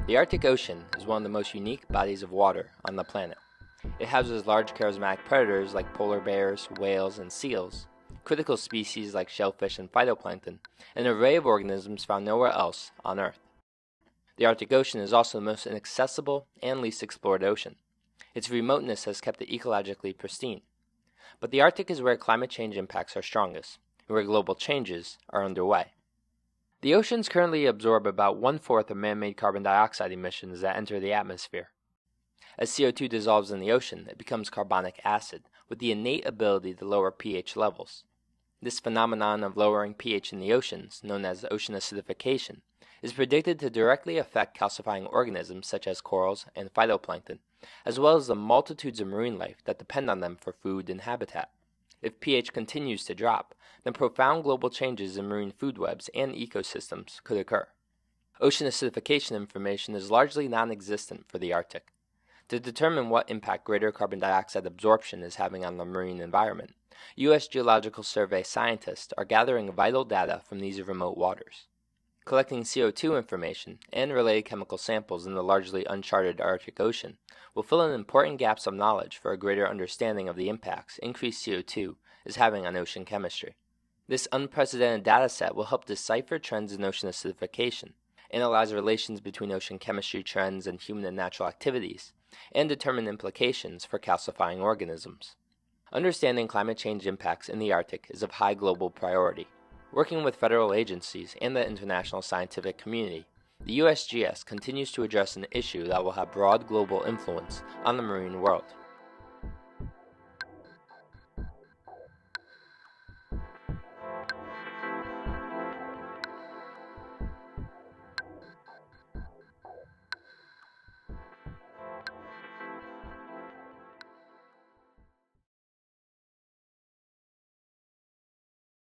The Arctic Ocean is one of the most unique bodies of water on the planet. It houses large charismatic predators like polar bears, whales, and seals, critical species like shellfish and phytoplankton, and an array of organisms found nowhere else on Earth. The Arctic Ocean is also the most inaccessible and least explored ocean. Its remoteness has kept it ecologically pristine. But the Arctic is where climate change impacts are strongest, and where global changes are underway. The oceans currently absorb about 1/4 of man-made carbon dioxide emissions that enter the atmosphere. As CO2 dissolves in the ocean, it becomes carbonic acid, with the innate ability to lower pH levels. This phenomenon of lowering pH in the oceans, known as ocean acidification, is predicted to directly affect calcifying organisms such as corals and phytoplankton, as well as the multitudes of marine life that depend on them for food and habitat. If pH continues to drop, then profound global changes in marine food webs and ecosystems could occur. Ocean acidification information is largely non-existent for the Arctic. To determine what impact greater carbon dioxide absorption is having on the marine environment, U.S. Geological Survey scientists are gathering vital data from these remote waters. Collecting CO2 information and related chemical samples in the largely uncharted Arctic Ocean will fill in important gaps of knowledge for a greater understanding of the impacts increased CO2 is having on ocean chemistry. This unprecedented dataset will help decipher trends in ocean acidification, analyze relations between ocean chemistry trends and human and natural activities, and determine implications for calcifying organisms. Understanding climate change impacts in the Arctic is of high global priority. Working with federal agencies and the international scientific community, the USGS continues to address an issue that will have broad global influence on the marine world.